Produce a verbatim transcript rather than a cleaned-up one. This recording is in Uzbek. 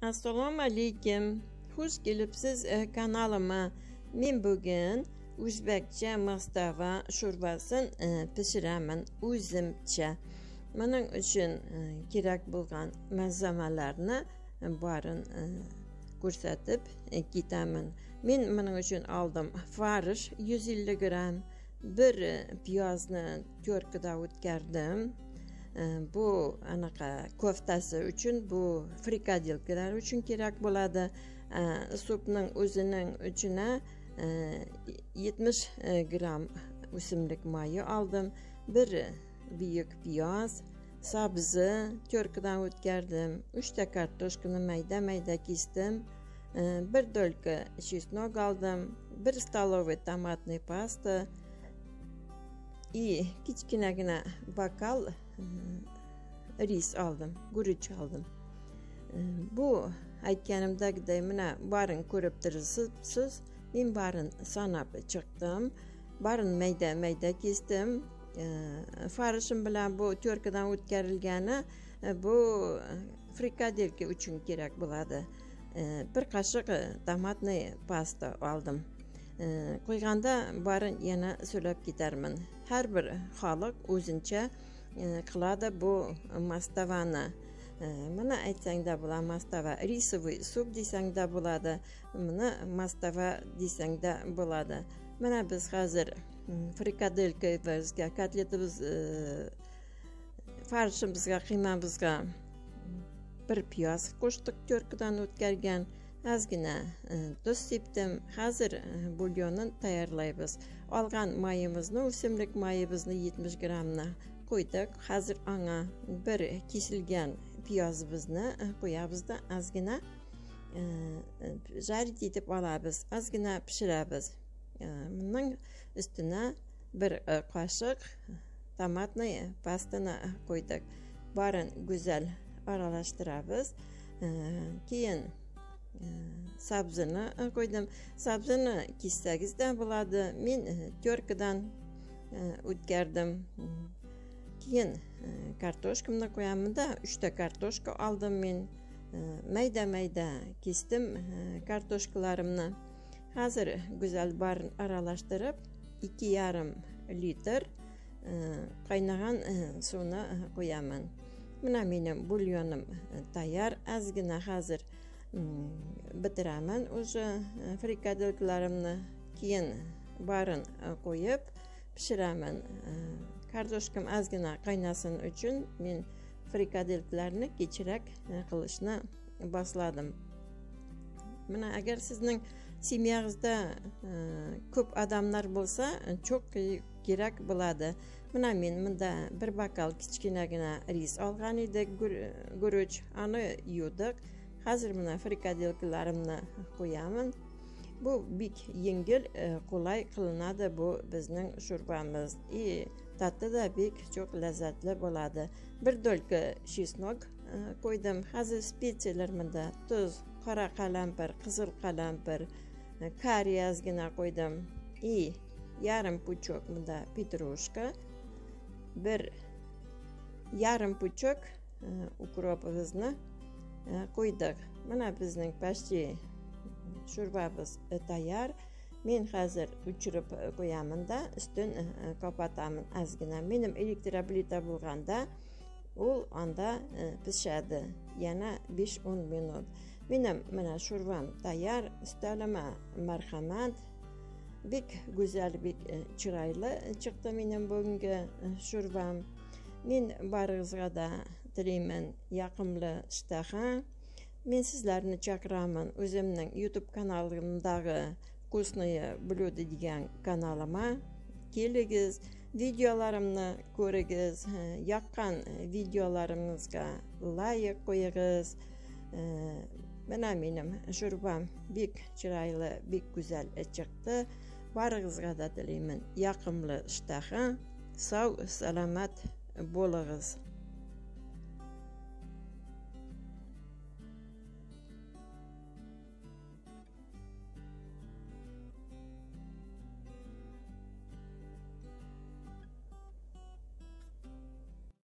Assalomu alaykum. Xush kelibsiz kanalıma. Men bugün o'zbekcha mastava sho'rvasin pishiraman o'zimcha. Mening uchun kerak bo'lgan malzemalarni barin ko'rsatib ketaman. Men mening uchun oldim farsh yuz ellik gram, bir piyozni to'rkida o'tkardim. Bu anaqa koftasi uchun, bu frikadelkalar uchun kerak bo'ladi. Supning o'zining uchuna yetmish gram o'simlik mayi oldim. Bir büyük piyoz, sabzi to'rkidan o'tkardim. uchta kartoshkani mayda mayda kesdim. Bir dolka chesnok oldim. bir stolovoy tomatniy pasta и kichkinagina bakal ris oldim, guruch oldim. Bu aytganimdagidek mana barin ko'rib turibsiz. Men barin sanab chiqdim. Barin mayda mayda kesdim. Farishim bilan bu to'rkidan o'tkarilgani bu frikadelka uchun kerak bo'ladi. Bir qoshiq tomatniy pasta oldim. Qo'yganda barin yana so'lab ketarman. Har bir xalq o'zincha qiladi bu mastavani. Mana aytsangda bo'ladi, mastava risovoy sup desangda bo'ladi, mana mastava desangda bo'ladi. Mana biz hozir frikadelkamizga, kotletimiz, farshimizga, qiymamizga bir piyoz qo'shdik, to'rkidan o'tkargan. Ozgina tuz sepdim. Hozir bulyonni tayyorlaymiz. Olgan mayimizni, o'simlik mayimizni yetmish gramni qo'ydik. Hozir anga bir kesilgan piyozimizni qo'yabizda ozgina jarit etib olamiz. Ozgina pishiramiz. Bundan ustuna bir qoshiq tomatniy pastani qo'ydik. Barin go'zal aralashtiramiz. Keyin sabzini qo'ydim. Sabzini kessagizda bo'ladi. Men to'rkidan o'tkardim. Keyin kartoshkamni qo'yaman-da, uchta kartoshka oldim men. Mayda mayda kesdim kartoshkalarimni. Hozir go'zal barin aralashtirib, ikki yarim litr qaynagan suvni qo'yaman. Mana mening bulyonim tayyor. Ozgina hozir bitiraman o'sha frikadelkalarimni. Keyin barin qo'yib pishiraman. Kartoshkam ozgina qaynasin uchun men frikadelkalarni kechrak qilishni boshladim. Mana agar sizning semyangizda ko'p odamlar bo'lsa, çok kerak bo'ladi. Mana men bunda bir bakal kichkinagina ris olgan edik, guruch, ani yuvdik. Hozir mana frikadelkalarimni qo'yaman. Bu bek yengil, qulay qilinadi bu bizning sho'rvamiz. И ta'ti da bek çok lazzatli bo'ladi. Bir dolka chesnok qo'ydim. Hozir spetsiyalarmda tuz, qora qalampir, qizil qalampir, kari ozgina qo'ydim. И yarim puchok bunda petrushka, bir yarim puchok ukropimizni qo'ydik. Mana bizning pashti sho'rvamiz tayyor. Men hozir o'chirib qo'yaman-da, ustin kapataman ozgina. Mening elektroplita bo'lganda u anda pishadi. Yana besh o'n minut. Mening mana sho'rvam tayyor. Ustalama marhamat. Bek go'zal, bek chiroyli chiqdi mening bugungi sho'rvam. Men baringizga da tilayman yoqimli ishtaha. Men sizlarni chaqiraman o'zimning YouTube kanalimdagi Вкусные блюда degan kanalıma keligiz, videolarimni ko'rigiz, yoqqan videolarimizga like qo'yigiz. Mana mening sho'rvam bek chiroyli, bek go'zal chiqdi. Baringizga da tilayman yoqimli ishtaha. Sog' salomat bo'lig'iz.